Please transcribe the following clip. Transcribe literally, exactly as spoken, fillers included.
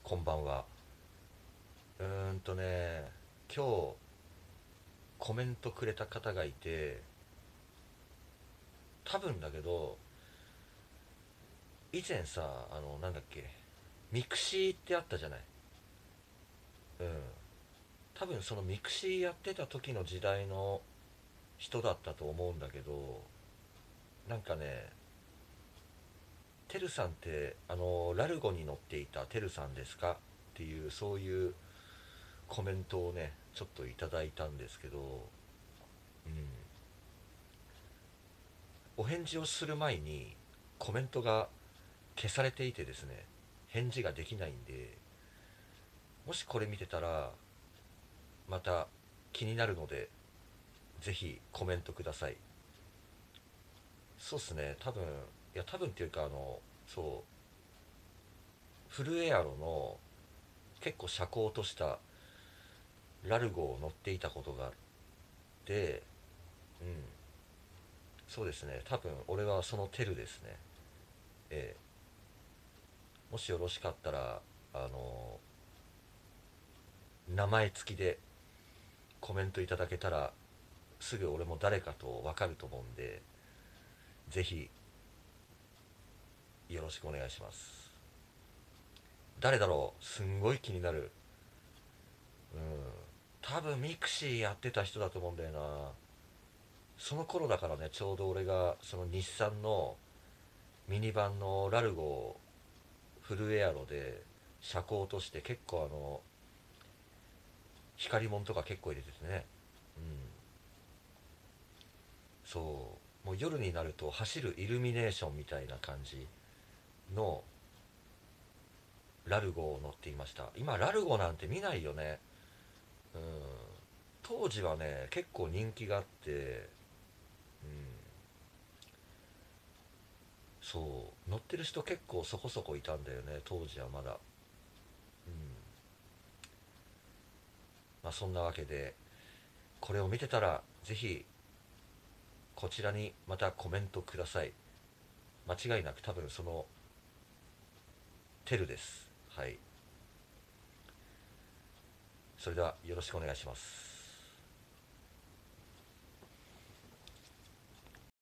こんばんは。うーんとね、今日コメントくれた方がいて、多分だけど、以前さ、あの、なんだっけ、ミクシーってあったじゃない。うん。多分そのミクシーやってた時の時代の人だったと思うんだけど、なんかね、てるさんって、あの、ラルゴに乗っていたてるさんですかっていう、そういうコメントをね、ちょっといただいたんですけど、うん。お返事をする前にコメントが消されていてですね、返事ができないんで、もしこれ見てたらまた気になるので、ぜひコメントください。そうっすね、多分、いや多分っていうか、あのそうフルエアロの結構車高としたラルゴを乗っていたことがあって、うん、そうですね、多分俺はそのテルですね。えーもしよろしかったら、あの名前付きでコメントいただけたら、すぐ俺も誰かと分かると思うんで、ぜひよろしくお願いします。誰だろう、すんごい気になる。うん。多分ミクシーやってた人だと思うんだよな。その頃だからね、ちょうど俺がその日産のミニバンのラルゴフルエアロで車高として結構あの、光り物とか結構入れててね。うん。そう。もう夜になると走るイルミネーションみたいな感じのラルゴを乗っていました。今ラルゴなんて見ないよね。うん。当時はね、結構人気があって、うん、そう乗ってる人結構そこそこいたんだよね、当時はまだ。うん。まあそんなわけで、これを見てたらぜひこちらにまたコメントください。間違いなく多分そのテルです。はい。それではよろしくお願いします。